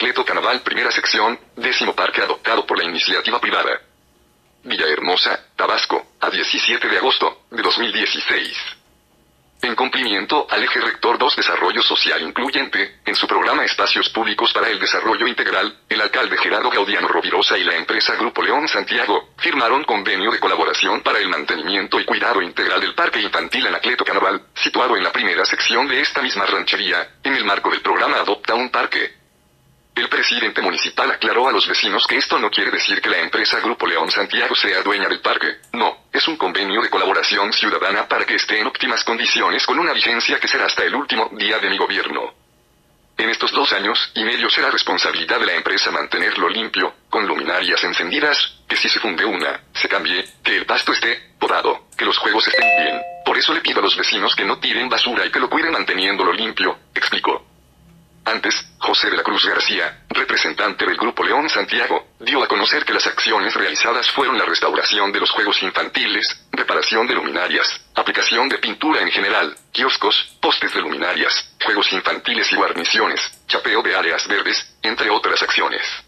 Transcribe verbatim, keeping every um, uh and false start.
Anacleto Canaval Primera Sección, décimo parque adoptado por la iniciativa privada. Villahermosa, Tabasco, a diecisiete de agosto de dos mil dieciséis. En cumplimiento al Eje Rector dos Desarrollo Social Incluyente, en su programa Espacios Públicos para el Desarrollo Integral, el alcalde Gerardo Gaudiano Rovirosa y la empresa Grupo León Santiago, firmaron convenio de colaboración para el mantenimiento y cuidado integral del Parque Infantil Anacleto Canaval, situado en la primera sección de esta misma ranchería, en el marco del programa Adopta un Parque. El presidente municipal aclaró a los vecinos que esto no quiere decir que la empresa Grupo León Santiago sea dueña del parque, no, es un convenio de colaboración ciudadana para que esté en óptimas condiciones con una vigencia que será hasta el último día de mi gobierno. En estos dos años y medio será responsabilidad de la empresa mantenerlo limpio, con luminarias encendidas, que si se funde una, se cambie, que el pasto esté podado, que los juegos estén bien. Por eso le pido a los vecinos que no tiren basura y que lo cuiden manteniéndolo limpio, explicó. Antes, José de la Cruz García, representante del Grupo León Santiago, dio a conocer que las acciones realizadas fueron la restauración de los juegos infantiles, reparación de luminarias, aplicación de pintura en general, kioscos, postes de luminarias, juegos infantiles y guarniciones, chapeo de áreas verdes, entre otras acciones.